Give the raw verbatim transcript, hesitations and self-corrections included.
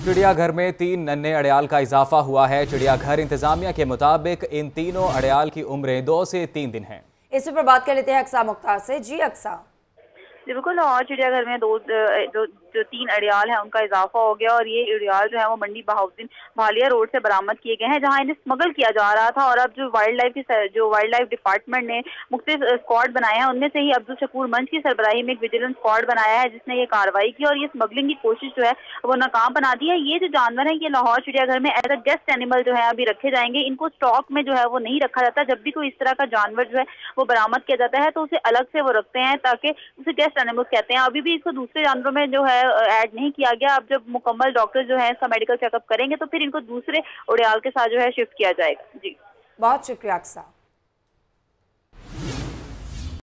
चिड़ियाघर में तीन नन्हे अड़याल का इजाफा हुआ है। चिड़ियाघर इंतजामिया के मुताबिक इन तीनों अड़याल की उम्रें दो से तीन दिन हैं। इस पर बात कर लेते हैं अक्सा मुख्तार से। जी अक्सा। जी बिल्कुल, लाहौर चिड़ियाघर में दो जो जो तीन अड़ियाल हैं उनका इजाफा हो गया और ये अड़ियाल जो है वो मंडी बहाउद्दीन भालिया रोड से बरामद किए गए हैं, जहां इन्हें स्मगल किया जा रहा था। और अब जो वाइल्ड लाइफ की जो वाइल्ड लाइफ डिपार्टमेंट ने मुख्तलिफ स्क्वाड बनाए हैं, उनमें से ही अब्दुल शकूर मंच की सरबराही में एक विजिलेंस स्क्वाड बनाया है जिसने ये कार्रवाई की और ये स्मगलिंग की कोशिश जो है वो नाकाम बना दी है। ये जो जानवर है ये लाहौर चिड़ियाघर में एज अ गेस्ट एनिमल जो है अभी रखे जाएंगे। इनको स्टॉक में जो है वो नहीं रखा जाता। जब भी कोई इस तरह का जानवर जो है वो बरामद किया जाता है तो उसे अलग से वो रखते हैं ताकि उसे गेस्ट एनिमल्स कहते हैं। अभी भी इसको दूसरे जानवरों में जो है ऐड नहीं किया गया। अब जब मुकम्मल डॉक्टर जो है इसका मेडिकल चेकअप करेंगे तो फिर इनको दूसरे उड़ियाल के साथ जो है शिफ्ट किया जाएगा। जी बहुत शुक्रिया अक्सा।